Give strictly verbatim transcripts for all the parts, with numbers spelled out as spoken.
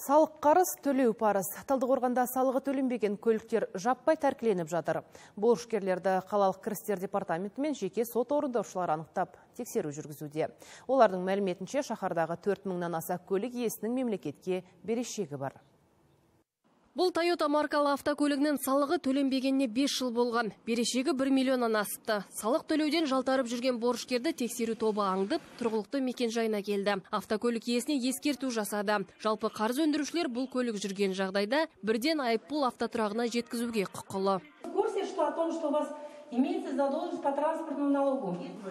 Салық қарыз төлеу парыз. Талдықорғанда салығы төленбеген көліктер жаппай тәркіленіп жатыр. Борышкерлерді қалалық кірістер департаменті мен жеке сот орындаушылары анықтап тексеру жүргізуде. Олардың мәліметінше шаһардағы төрт мыңнан аса көлік иесінің мемлекетке берешегі бар. Бұл Toyota маркалы автокөлігінің салығы төленбегеніне бес жыл болған. Берешегі бір миллионнан асты. Салық төлеуден жалтарып жүрген борышкерді тексеру тобы аңдып, тұрғылықты мекенжайына келді. Автокөлік иесіне ескерту жасады. Жалпы қарыз өндірушілер бұл көлік жүрген жағдайда бірден айыппұл автотұрағына жеткізуге құқылы. В курсе, что о том, что у вас имеется задолженность по транспортному налогу?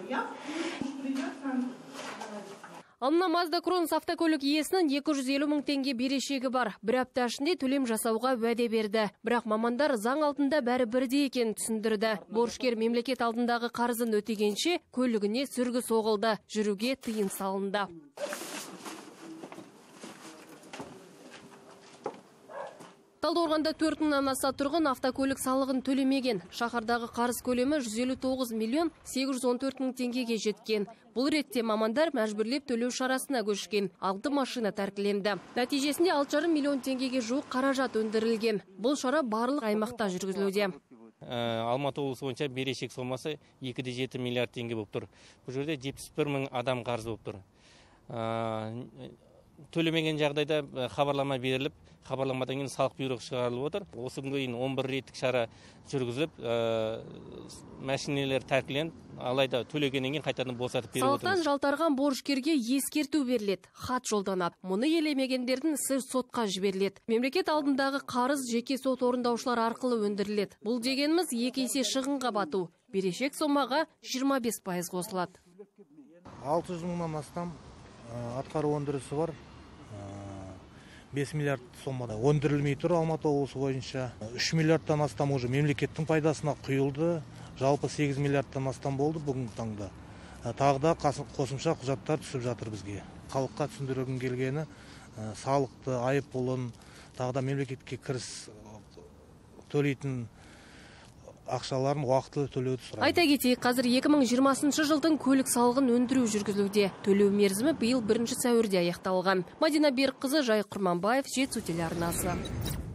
Анна Mazda Кронс автокөлік иесінің екі жүз елу мың теңге берешегі бар. Бір апта ішінде төлем жасауға уәде берді. Бірақ мамандар заң алдында бәрі бірдей екенін түсіндірді. Борышкер мемлекет алдындағы қарызын өтегенше көлігіне сүргі соғылды. Жүруге тыйым салынды. Талдықорғанда төрт мыңнан аса тұрғын автокөлік салығын төлемеген. Шаһардағы қарыз көлемі жүз елу тоғыз миллион сегіз жүз он төрт мың теңгеге жеткен. Бұл ретте мамандар мәжбүрлеп төлеу шарасына көшкен. Алты машина тәркіленді. Нәтижесінде алты жарым миллион теңгеге жуық қаражат өндірілген. Бұл шара барлық аймақта жүргізілуде. Алматы облысы бойынша берешек сомасы екі де жеті миллиард теңге болып тұр. Бұл жерде жетпіс бір мың адам қарыз болып тұр. Төлемеген жағдайда хабарлама беріліп, хабарламадан кейін салық бұйрығы шығарылып отыр. Осы күнге дейін он бір реттік шара жүргізіліп, мәшинелер тәркіленіп, алайда төлегеннен кейін қайтадан босатып беріп отырмыз. Салықтан жалтарған борышкерге ескерту беріледі, хат жолданады. Мұны елемегендердің ісі сотқа жіберіледі. Мемлекет алдындағы қарыз жеке сот орындаушылар арқылы өндіріледі. Бұл дегеніміз екі есе шығынға бату. Берешек сомаға жиырма бес пайыз қосылады. алты жүз мыңнан астам атқару өндірісі бар. бес миллиард сомада өндірілмей тұр Алматы облысы бойынша. үш миллиардтан астам уже мемлекеттің пайдасына құйылды. Жалпы сегіз миллиардтан астам болды бүгінгі таңда. Тағы да қосымша құжаттар түсіп жатыр бізге. Халыққа түсіндіргім келгені салықты, айыппұлын, тағы да мемлекетке кіріс төлейтін ақшаларын уақытылы төлеуді сұрайды. Айта кетейік, қазір екі мың жиырмасыншы жылдың көлік салығын өндіру жүргізілуде. Төлеу мерзімі биыл бірінші сәуірде аяқталған. Мадина Берікқызы, Жай Құрманбаев, Жетісу телеарнасы.